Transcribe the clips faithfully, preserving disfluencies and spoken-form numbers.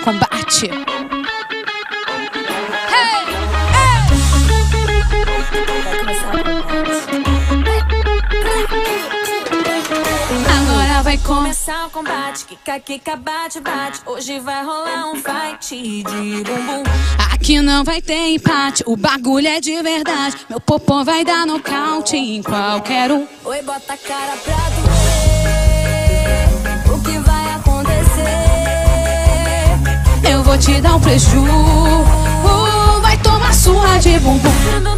combate. Agora vai começar o combate. Kika, kika, bate, bate. Hoje vai rolar um fight de bumbum. Aqui não vai ter empate, o bagulho é de verdade. Meu popô vai dar nocaute em qualquer um. Oi, bota a cara pra tu ver o que vai acontecer. Eu vou te dar um preju, uh, vai tomar surra de bumbum.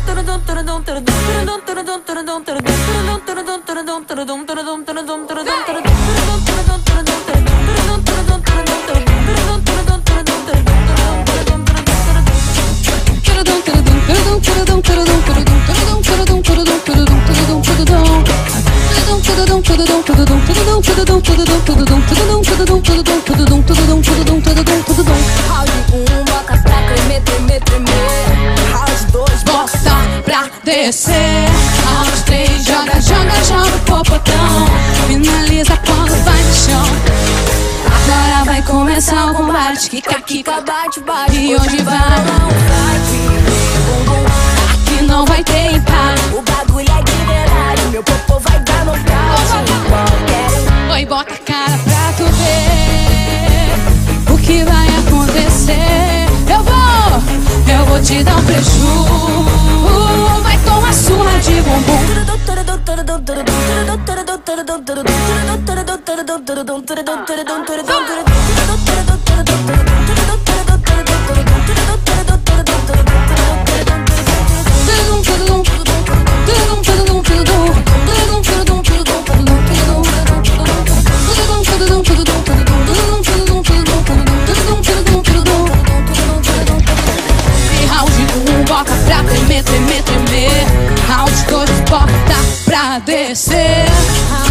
Round um, bota pra tremer, tremer, tremer. Round dois, bota pra descer. Round três, joga, joga, joga o popotão. Finaliza quando vai no chão. Agora vai começar o combate. Kika, kika, bate, bate. E hoje vai rolar um fight. Aqui não vai ter empate, o bagulho é de verdade. Meu popô vai dar nocaute. Oi, bota a cara pra tu ver o que vai acontecer. Eu vou, eu vou te dar um preju, vai tomar surra de bumbum. Bota pra tremer, tremer, tremer. Round dois, bota pra descer.